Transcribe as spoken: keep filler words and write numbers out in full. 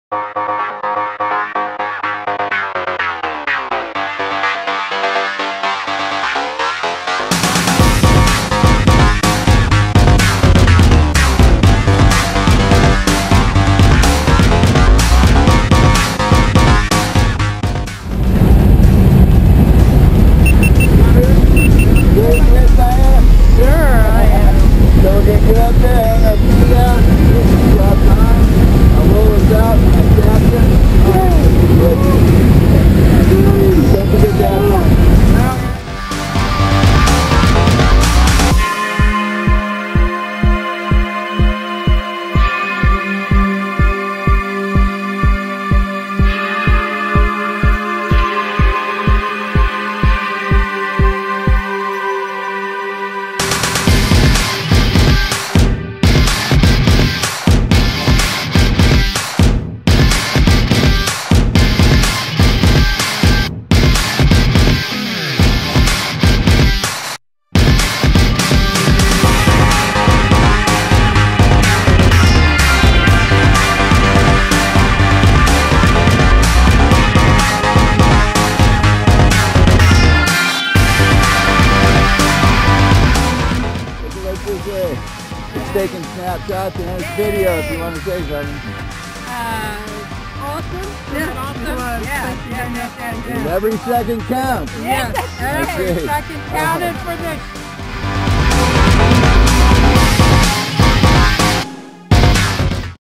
It's taking snapshots and it's video if you want to say something. Uh, awesome. Yeah, awesome. Yeah, yeah, yeah, yeah, yeah. Every second counts. Yes, That's every great. second counted for the